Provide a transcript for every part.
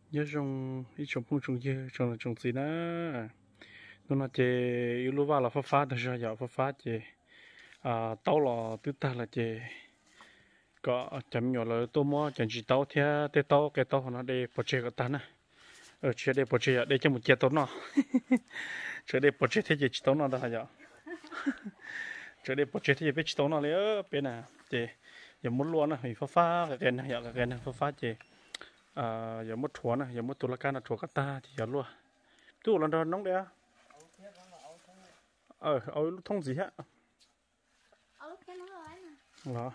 nhớ trong ít trong phong trùng nhớ trong là trồng gì đó nó chế yêu lúc vào là phát phát được rồi giờ phát phát chế tàu là thứ ta là chế có chấm nhỏ là tô mò chẳng chỉ tàu theo tê tàu cái tàu nó để bỏ chế cái ta nè ở chế để bỏ chế để cho một chế tàu nó chế để bỏ chế thế chế tàu nó đó hả giờ chế để bỏ chế thế chế tàu nó lấy bên nào chế giờ muốn luôn á thì phát phát cái này giờ cái này phát phát chế giờ mất thua nè giờ mất tụi la can là thua cắt ta thì giờ luôn tụi lần đó nóng đấy ở thông gì hả đó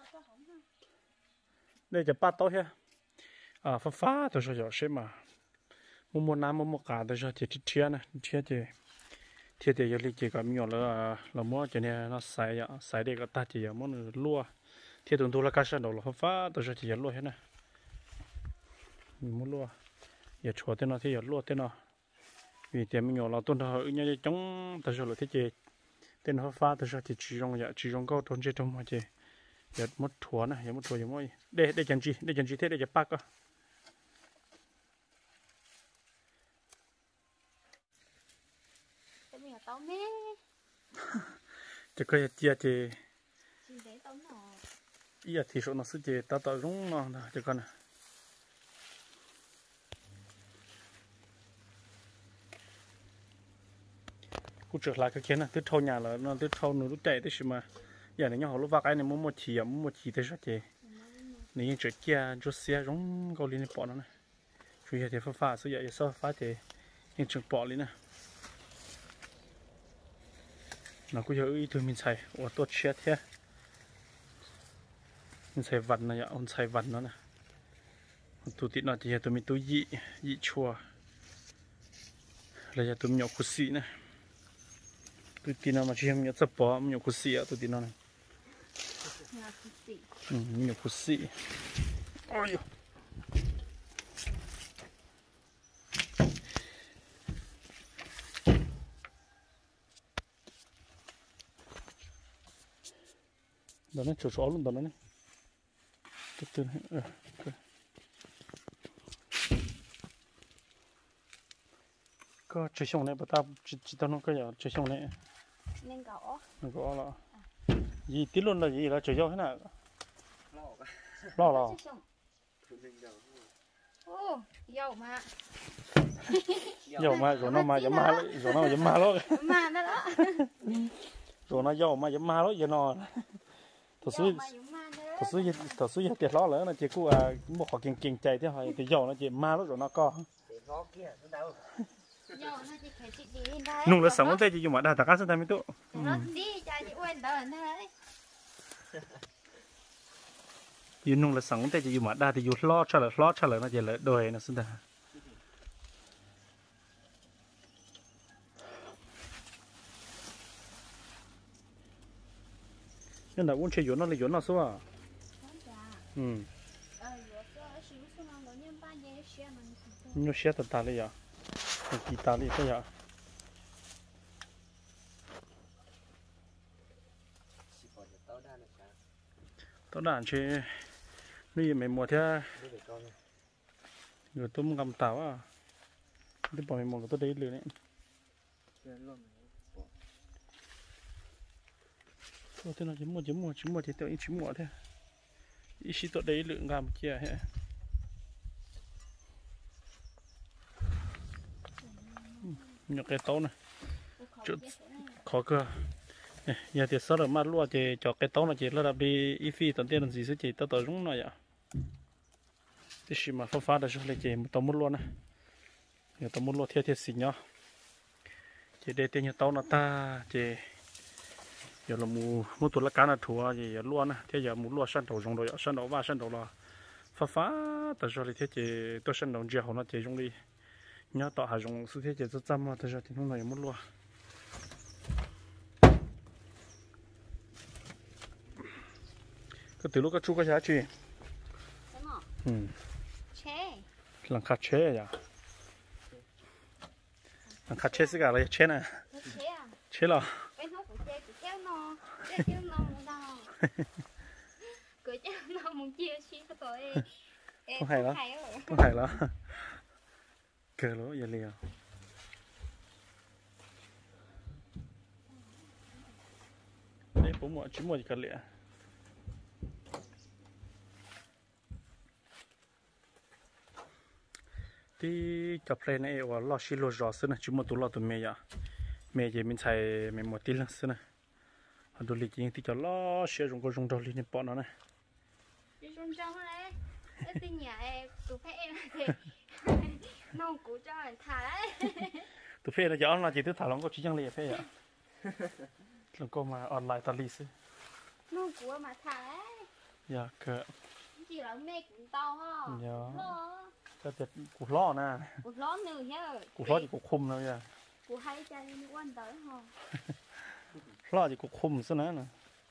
đâyจะป้าโต๊ะฮะฟ้าตัวจะใช่ไหมมัวน้ำมัวกาตัวจะเทียนะเทียจะยังเล็กก็มีอยู่แล้วเรามัวจะเนี่ยเราใส่เด็กก็ตัดจะยังมันรั่วเทียตัวละกันฉันเราฟ้าตัวจะยังรั่วฮะนะมัวรั่วอย่าชัวร์เต้นเราที่อย่ารั่วเต้นเราvì tiền mình nhỏ là tuần thọ như chống ta cho là thế chế tên họ phá ta cho thì chỉ trong câu trốn chơi trong mà chế giờ mất thua này giờ mất thua giờ mỗi để chẳng gì thế để cho bác à chỉ có chia chế giờ thì số nó sẽ chế tạo rung nó chỉ còn này cú trở lại cái kia nè, từ thâu nhà là nó từ thâu nó chạy tới xí mà, giờ này nhau họ lúc vác cái này muốn một chỉ tới sao chị, này những chuyện kia chút xe giống câu liên bỏ nó này, chủ yếu thì phá số giờ sao phá thì những chuyện bỏ liên nè, nó cũng giờ ý thôi mình xài, ô tô chết thế, mình xài vặt này, ông xài vặt nó nè, tụi tịt nó thì tụi mình tụi dị chua, là giờ tụi mình nhậu cút xì nè. Tụi tin nó mà chỉ em nhớ tập bỏ nhiều cú xì á tụi tin nó này nhiều cú xì ôi đó nó chỗ luôn đó này từ từ có chơi xong này bắt ta chỉ tao nó cái gì chơi xong này nên gõ là gì tí luôn là gì là chơi dâu thế nào lo dâu mà rồi nó mà dám ma rồi nó dám ma đó rồi nó dâu mà dám ma đó giờ nó thật sự giờ tiệt lo nữa là chỉ cứ một họ kiêng chạy thế thôi thì dâu nó chỉ ma đó rồi nó co nung là sống tới chỉ dùng mà đa tất cả sẽ thành tụ dùng nung là sống tới chỉ dùng mà đa thì dùng lo cho là nó chỉ là đôi nó sinh ra nhưng là uống chơi dùng nó là dùng nó số à nó xe tận ta lấy à kỳ ta lấy cái à tao đàn chơi bây mày mua theo rồi tôi muốn cầm tàu à tôi bỏ mày mua tôi đấy lừa đấy tôi thế nào chỉ mua thì tôi chỉ mua thôi ý chỉ tôi đấy lượng gam kia hết nhặt cái tàu này chút khó cơ giờ thì sau đó mà lúa thì cho cái tàu này chỉ là đi ít phi tận tiền làm gì sẽ chỉ tao tao rung nó vậy thì chỉ mà phá được rồi chỉ một tàu một lúa này giờ tàu một lúa theo xịn nhá chỉ để tiền nhà tàu nó ta chỉ giờ là mua tụi lá cá là thua gì giờ lúa nè thế giờ mua lúa săn đầu rong rồi săn đầu ba săn đầu là phá được rồi thì chỉ tôi săn đầu giờ họ nó chỉ rong đi nhớ tao hà rong sự thế chỉ rất chăm mà rồi thì không này mua lúa cái từ lúc cái chú cái giá trị làm khát chế à làm khát chế cái là chế nè chế là không hay đó cờ lỗ giờ liều đây bố mọ chỉ mua gì cả lẹ thì chụp lên này và lo xí lo gió xí này chỉ mua tủ lo tụi mẹ giờ mình xài mình mua tí lần xí này họ đồ lịch thì cho lo xí dùng có dùng đồ lịch này bỏ nó này dùng trong này cái nhà tụi phê là thì nông cụ cho anh thả đấy tụi phê là giờ online chỉ tụi thả lỏng có chỉ chẳng lẽ phê à lần cô mà online ta lì xí nông cụ mà thả đấy dạ cỡ chỉ là mẹ cũng to ha dạ cái tiệt củ lo nè củ lo nữa nhá củ lo chỉ củ khum thôi nha củ hay cho nên quan tới ha lo chỉ củ khum xí nữa nè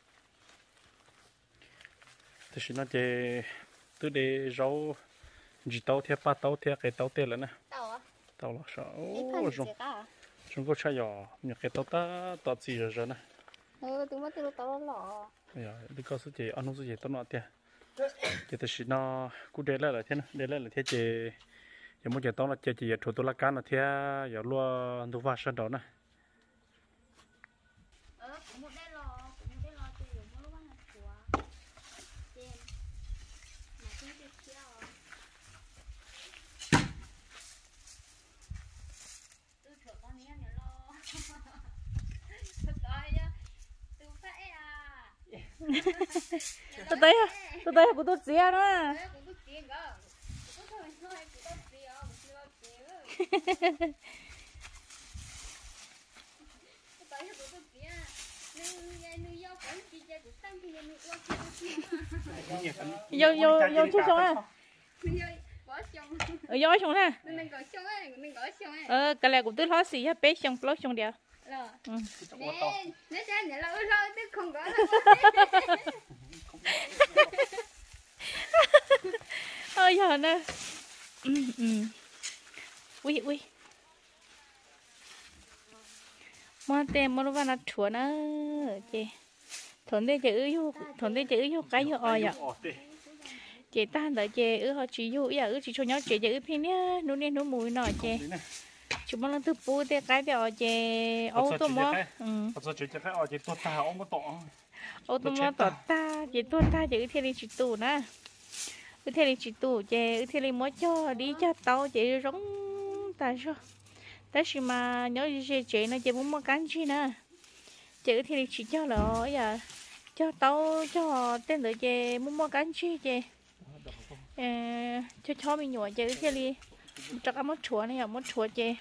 thì xin nói về từ để rau chỉ tàu theo ba tàu theo cái tàu tê là nè tàu à tàu là sao chúng có chơi giò những cái tàu ta tàu gì rồi nè tụi mất tụi tàu lọ dạ đi có số gì anh không số gì tao nói tiền thì tôi xin nó cứ để lại là thế này để lại là thế chị giờ muốn giờ tao là chị thủ tôi là cá là thế giờ luôn tôi vào sân đó nè cũng một đây lò chị dùng mỗi lúc ăn của trên mà không biết chưa tôi thử con nhé nhớ lo tôi coi nhá tôi phải à tôi tới của tôi xía đó vô chú xong á vô xong ha cái này của tôi lo xí ha bé xong lo xong đều nếu cha nhà lâu rồi tôi không có ôi giờ nè ui mà tem mà nó vào nó chua nữa chị thốn đây chị ư cái vô oi ạ chị tan đợi chị ư họ chỉ vô giờ ư chỉ cho nhau chị ư phi nhá nó mùi nọ chị chúng nó từ bù để cái đó chị ô tô mà giờ chị phải ở chị tôi ta ông có tỏ ô tô mà tỏ ta chị tôi ta chị thiên đi chị tù nè thiên đi chị tù chị thiên đi mới cho đi cho tàu chị giống ta sao ta chỉ mà nhớ gì chị nó chị muốn mua cán chi nè chị thiên đi chị cho là giờ cho tàu cho tên đợi chị muốn mua cán chi chị cho mình nhỏ chị thiên đi chắc ăn món chua này món chua chị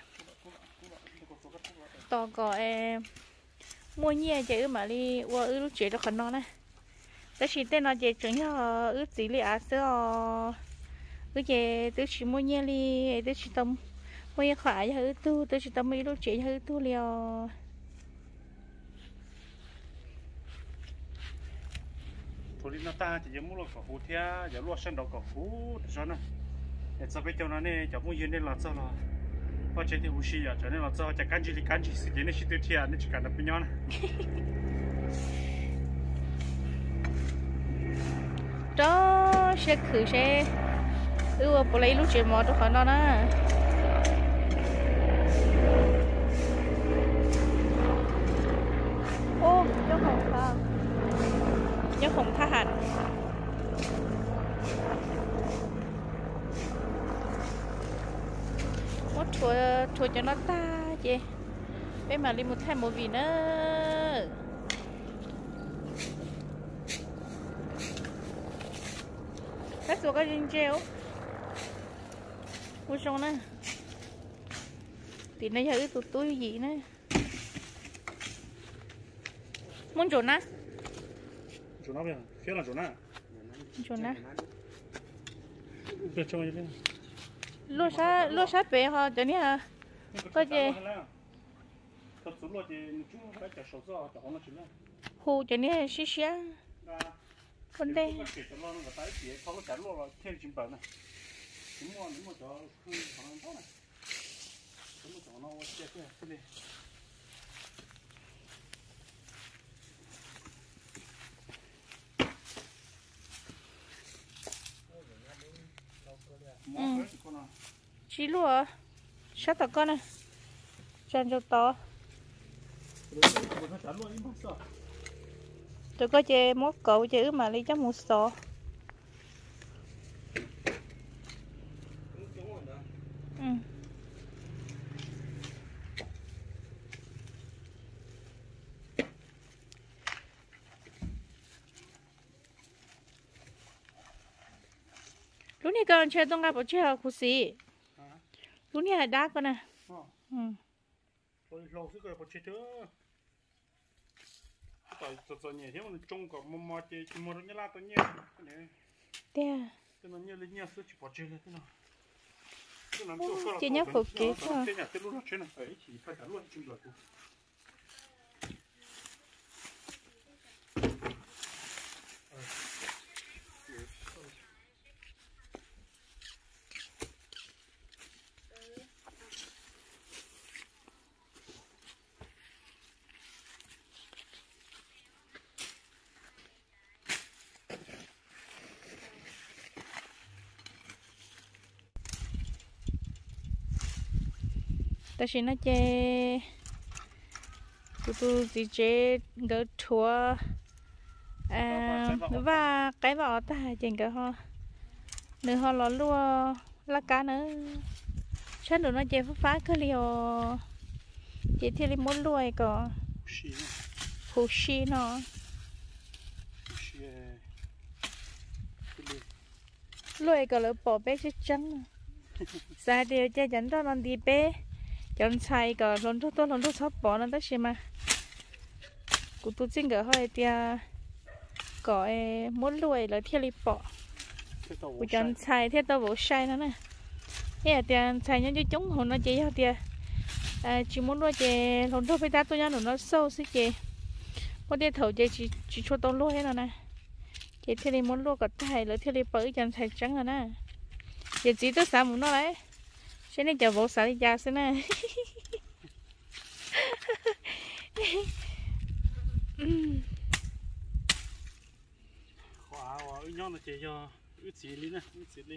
to có mua nhẹ chị mà đi qua lúc chị nó còn non này ta chỉ tên nó chị chuẩn cho ước gì liền sữa ước chị tôi chỉ mua nhẹ đi tôi chỉ tầm mua nhẹ khỏe cho ước tu tôi chỉ tầm mấy lúc chị cho ước tu liều thôi đi nó ta chỉ muốn lo cả hú thia giờ lo sân đầu cả hú thì sao nè để sao bây giờ nó này giờ muốn yên nên là sao là có chuyện thì hú xì à cho nên là sao chỉ can gì sự kiện này chỉ tiêu thia nên chỉ cần là bao nhiêu nè đó sẽ khử sẽ bộ lấy lúc chị mò cho khỏi nó nè ô nhớ không tha hạt một chùa cho nó ta chị bên mà đi một thêm một vị nữa các số có dinh treo mua xong nè thì này giờ tụt túi gì nữa muốn trốn á trốn nào vậy phía là trốn á phía trong như thế lúa sát về họ cho nên có gì hồ cho nên xí xí con đây chỉ lúa sát tao con nè chân cho to tôi có chơi mốt cậu chữ mà đi chấm một sọ lúc này con chơi tung ra bộ chơi khu xí lúc này là đá con nè rồi lâu sức rồi có chơi chưa tại nhẹ thế mà trông có một chơi một cái lá to nhẹ thế cái nó nhẹ lên nhẹ sức chỉ có chơi thế nào chị nhớ phục kế sao cái nhà cái lúc đó chơi này phải chỉ phải cả luôn chim được ta chỉ nói chơi tụi gì chơi gỡ thua và cái vỏ ta chèn cả ho nữa ho lò lúa lá cá nữa chắc được nó chơi phá cái liều chơi thì muốn lùi có phù shi nó lùi có lỡ bỏ bé chết trắng sao điều chơi dẫn đó làm đi bé chọn xài có lần thứ sắp bỏ nó tất mà cụ tôi chính cái hơi tia có muốn lùi là theo li bỏ cụ chọn xài theo tao bộ sai nó nè cái tiền xài những cái chúng hồn nó chỉ theo tia chỉ muốn lùi chơi lần thứ phải ta tôi nhớ nó sâu xí chơi có tia thầu chơi chỉ cho tao lùi hết rồi nè chơi theo li muốn lùi có thầy là theo li bỏ chọn xài trắng rồi nè giờ chỉ tôi xài muốn nó đấy cái này chờ bộ xài đi ra xem nè khóa nhau là chỉ cho ướt xí đi nè ướt xí đi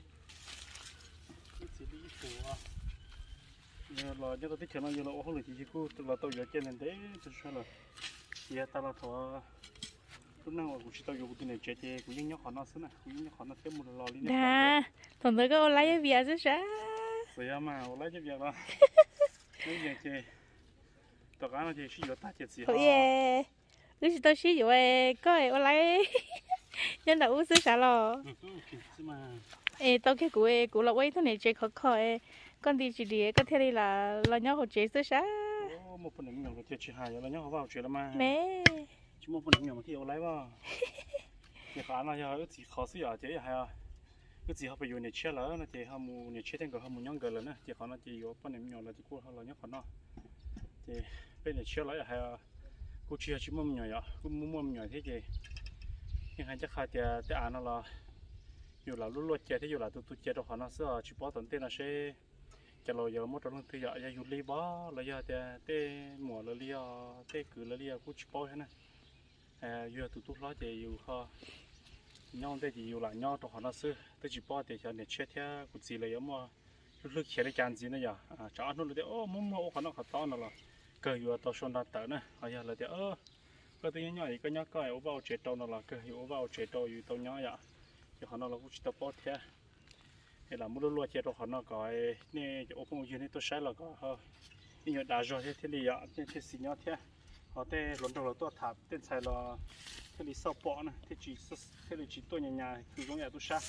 của giờ là cho tôi thích nó giờ là ô là chỉ cô là tôi giờ trên này đấy tôi sao là giờ ta là thọ lúc nào cũng chỉ tao dùng cái này chơi chơi cũng như nhóc họ nó xí nè cũng như nhóc họ nó thêm một lò đi nè đà thằng tôi có lấy cái việc chứ sao rồi mà lấy cái việc đó lấy việc chơi tao cái nó chơi sử dụng ta chơi gì thôi ye lúc tôi sử dụng có ai lấy nhân đạo uống sao lo tao cái cụ là quay thế này chơi khó khó con đi chỉ đi có thể đi là nhau học chơi sao một phần nhỏ cái chơi hài là nhau vào chơi là mà mẹ chỉ một phần nhỏ thì lấy vào cái khả năng là cái gì khó xử à chơi hay à cái gì họ phải dùng để chơi là nó chơi họ muốn để chơi thêm cái họ muốn nhong cái lớn nữa chỉ khả năng chỉ có phần nhỏ là chỉ có họ là nhóc họ nó thì bên này chơi lại hay à cô chơi chỉ một nhỏ cũng một nhỏ thế gì nhưng hai chắc khai thì nó là dù là lúc chơi thì dù là tụi chơi đâu họ nó sẽ chỉ bỏ tận tiền là sẽ cho lo giờ một trong thứ giờ dù li bó là giờ thì mùa là li thì cứ là li cũng chỉ bỏ thế này giờ tụi lo thì dù họ nhau thì dù là nhau trong họ nó sẽ tôi chỉ bỏ thì cho nên chơi theo cũng chỉ là giống mà lúc chơi cái chán gì nữa giờ chọn nó là thì muốn họ nó khó to nó là cơ dù tao xong đặt tới nữa giờ là thì cái tự nhiên cái nhóc cái ở vào chế tàu nó là cái ở vào chế tàuอยู่ตรงnhóc vậy thì họ nó là cũng chỉ tao bỏ thế thì là muốn lúa chế tàu họ nó cái này ở phong dưới này tôi sai là có như đã rồi thế thì ạ thế xí nhóc thế họ thế lần đầu là tôi tháp tên sai là thế thì sau bỏ này thế chỉ tôi nhà cứ giống như tôi sai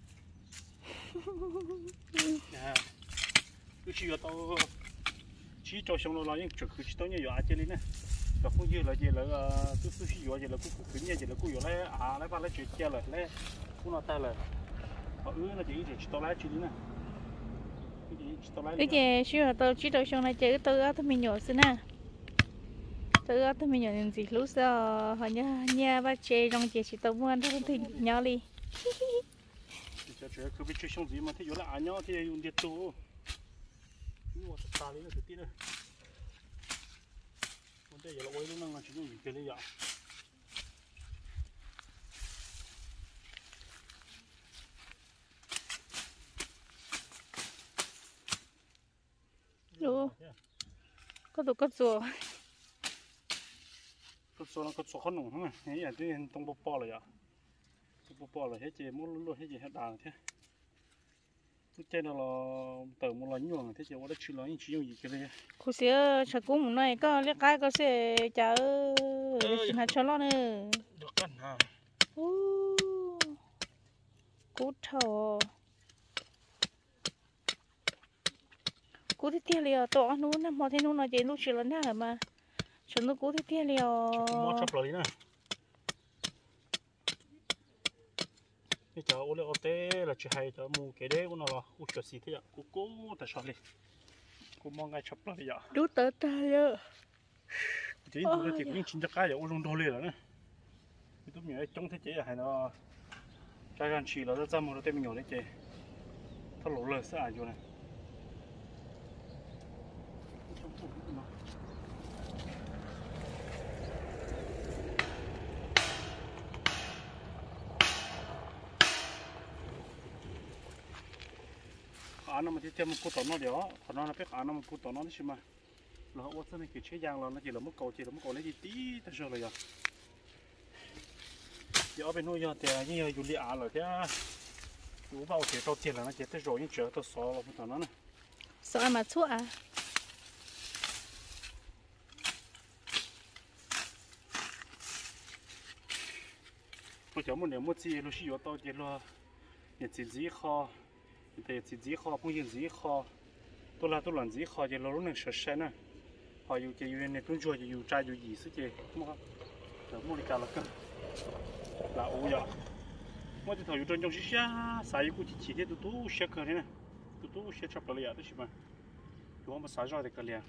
cứ chỉ là tao chỉ cho xong rồi là những chuyện cứ chỉ tôi như vậy chứ này và cũng như là gì là tôi sử dụng gì là cũng cứ như vậy là cũng dùng lấy ba lấy chuyện kia là lấy cũng nó ta là họ là chỉ tôi lấy chuyện này cái gì xíu tôi chỉ tôi xong này chơi tôi ở mình nhỏ xí nè tôi ở mình nhỏ làm gì lúc giờ họ nhà ba chơi trong chơi chỉ tôi muốn thôi thì nhỏ đi cứ biết chơi xong gì mà thấy dùng là nhỏ thì dùng điện tu nhưng mà ta lấy nó tự tin rồi đây giờ là quay luôn là chỉ dùng cái này vậy có tụ có chùa có số khó nồng không à cái gì thì tông bò bò rồi à bò bò là hết gì muốn luôn hết gì hết đàn thế cái nó là tờ một lần nhuận thế chứ tôi đã chưa nói những chuyện gì cái này cô sẽ cho cú một này có liếc cái có sẽ chờ xin hạt cho nó nữa được cân ha cú thò cú thì tiếc liều to nó mà thế nó chỉ lúc chỉ lần nào mà cho nó cú thì tiếc liều mua chập lại nè cái cháu ô lê ô tê là chỉ hay cháu mua cái đấy của nó là u chuột xì thế ạ cô tại sao đi cô mong ngay chập lại vậy đút tới ta rồi chỉ tôi chỉ cũng chín chắc cái vậy u lung đô lên rồi nè tôi nhớ trong thế chế hay nó cái gan chỉ là nó ra một nó tên mình nhỏ đấy chế thằng lỗ lơ sẽ ai vô này anh nó mà chỉ thêm một cú tỏi nó đó, còn nó là biết anh nó một cú tỏi nó đấy chứ mà, là họ bắt này cái chế giang là nó chỉ là một cầu lấy gì tí, ta sợ rồi giờ, giờ bên nuôi giờ thì như dù lịa rồi thế, dù bao thì tao tiền là nó chỉ tới rồi nhưng chưa tao sợ là một tỏi nó này, sợ mà chua à, tôi chọn một niệm một gì, lúc xíu tao chỉ là nhận chỉ gì kho. Thì chỉ kho cũng như chỉ kho tôi làm chỉ kho thì lúc này sợ sẽ nè họ yêu chỉ yêu này tôi chơi yêu trai yêu gì sức gì mua rồi mua đi cả là cơ là ủ vậy mua thì thầu yêu trong xí xa xài cũng chỉ thế tụi xe cơ thế này tụi xe chập lại đấy chứ mà tụi mà xài rồi thì cái liền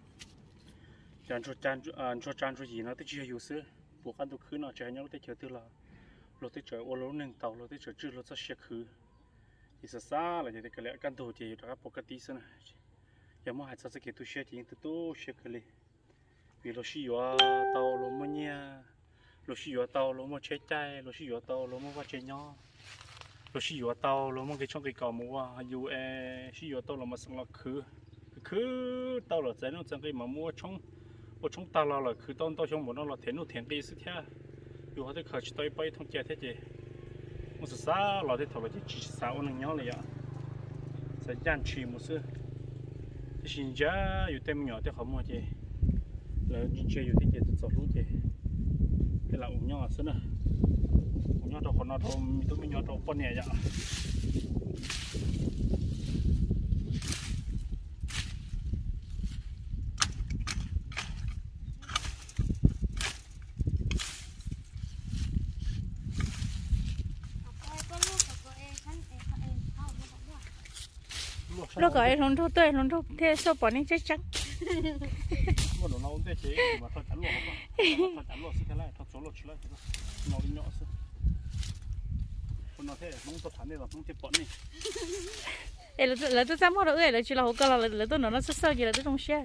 cho gì nó tới chưa yêu xưa buộc ăn tụi khứ nó chơi nhau tới chờ từ là lúc tới chờ ô lúc này tàu lúc tới chờ chưa lúc tới xe khứ thì xa là jadi kalau kan tu jadi tak apa kati sana yang mau hanya sakit tu share yang tu share kali vì lo xí vào tàu lo mua nha lo xí vào tàu lo mua chế chai lo xí vào tàu lo mua vắt chế nhỏ lo xí vào tàu lo mua cái trong cái cỏ mua dù xí vào tàu lo mà sang là khứ tàu là nó chẳng cái mà mua trong tàu là khứ tàu trong một nó là thiệt cái sự thế dù họ tới khởi tới bay thông chế thế gì một số xã là để thầu là chỉ xã ôn năng nhau này ạ, sẽ gian trì một số, thì xin giáอยู่เต็มnhỏ thì không mua gì, là chơiอยู่ที่เจ็ดสองลูกgì, cái là ủng nhau xí nè, ủng nhau đâu còn nào đâu, mi tôi mi nhau đâu con nhẹ vậy. nó gọi lon thô tươi lon thô thế số bỏ nên chắc chắn Mà nó nấu thế chế mà thôi chắn lỗ không? Thôi chắn lỗ xí thế này, thôi số lỗ chỉ lại thôi, nấu đi nhỏ xí. Còn nó thế, nông tập thản này là nông tiếp bọn này. ê là tôi dám mua được là chỉ là hồ cơ là tôi nó sơ gì là tôi không share.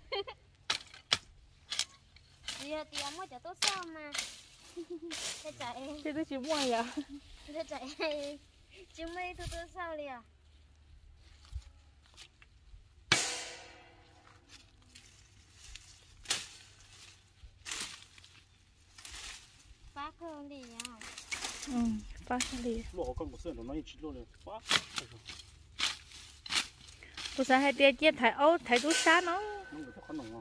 Giờ thì mua cho tôi sao mà. Thế chạy. Thế tôi chỉ mua vậy. Thế chạy. Chứ mấy tôi sao liền. Phá hơn đi nha. Phá đi. Lỗ con của sơn nó chỉ lỗ được phá. Tôi sẽ hay tiền chia thải ấu thải túi xá nó. Nó người ta khó nồng à.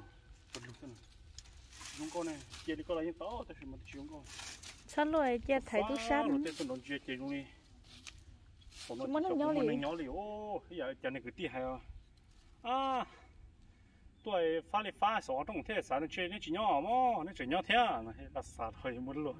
Chúng con này chia đi con là những táo, tại vì mà chúng con. Sao rồi chia thải túi xá nó. Tên nó chia chia luôn đi. Chúng nó nhỏ lì. Ô, bây giờ giờ này cứ tí hay à. Tôi phá sọ trong thế sao nó chơi nó chỉ nhỏ mà nó chỉ nhỏ thế à, nó là sao thôi một lỗ.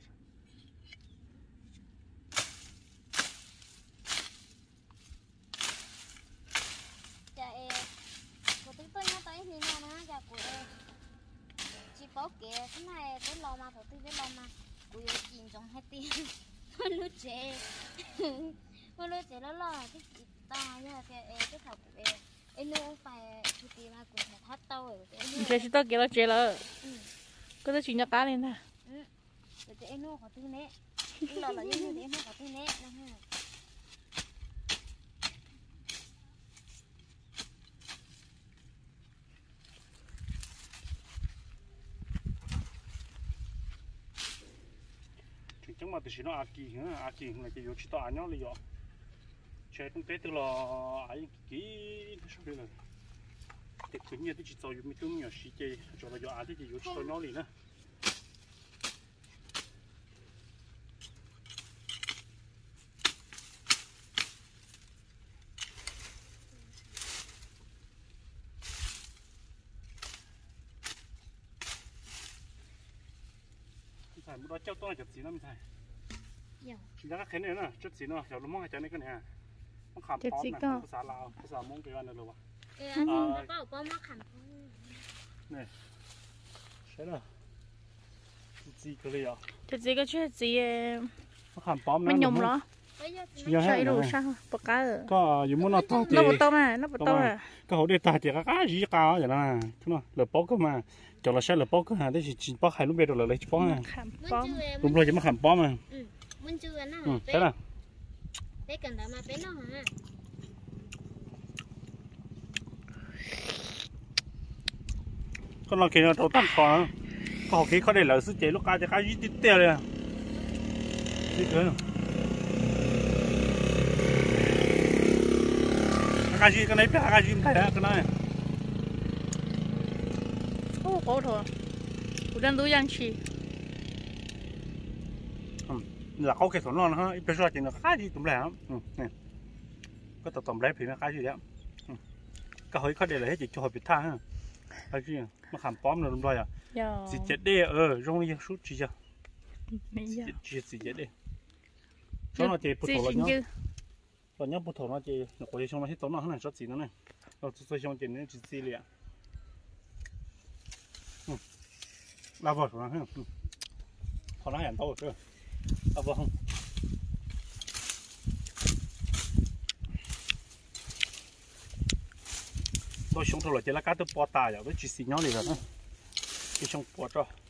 Có kìa, cái này cái lò mà thử cái lò mà cùi chìm trong hai tiền con lúa trẻ nó lo cái to nha cái thầu của em nó phải cái tiền mà cùi phải thắt tàu rồi chơi chỉ tao kia nó chơi là có thể chuyện nhỏ cá lên nè rồi em nó có thứ nè cái lò là như thế em nó có thứ nè ha. chúng mà từ khi nó ăn kỳ là chỉ vô chỉ tao ăn nhau là vô chơi cũng té từ lò ấy kỹ sao đây là để cứ như thế chỉ tao dùng mấy thứ nhỏ xí chơi cho là vô ăn thì chỉ vô chỉ tao nhau liền á thầy muốn nói cháu tôi là chụp gì nó mình thầy chúng ta cái này nè chụp gì nó kiểu nó mong hay cho nên cái này nó khám phá nàyภาษาลาวภาษามงcái này được không nàyใช่เหรอgì cái này à chụp gì cái chuyện gì nó khám phá mình nhom nóใช่ดูช่างปากกาก็อยู่มุ่งนอต nó bật to mà nó bật to à ก็เขาได้ตาเดียวก็gì cao vậy đó thế nào lợp bóc cơ mà cho là sẽ lợp bóc cơ hả đấy chỉ bóc hai lúc bây giờ là lấy chỉ bóc à đúng rồi chỉ mà khám phá mà mình chưa nó thế nào bé cần đợi mà bé nó hả con lo kia nó trâu tắm cò có học kia có để lỡ sức chế lúc cá cho cá gì tít tèเลยđi thôi cá gì cái này bé cá gì cái này cái này ô cổ thôiกูđangดูยังชี là có cái thốn non ha bây giờ chỉ là cá gì tụm lẻ này có tụm lẻ thì nó cá gì đấy cái hơi có để là hết chỉ cho họ bị tha ha cái gì mà khám bóm rồi đúng rồi à chỉ chết đi rong đi suốt chỉ cho chỉ chết đi cho nó chỉ bút thổ rồi nhá rồi nhá bút thổ nó chỉ nó có trong nó hết tốn nó này rất gì nữa này rồi tôi trong chỉ nên chỉ gì liền là vợ rồi ha họ nói hẳn tao rồi à vâng tôi xuống thôi là chỉ là cá tôi bỏ tài rồi với chỉ xì nhau này rồi cái xong bỏ cho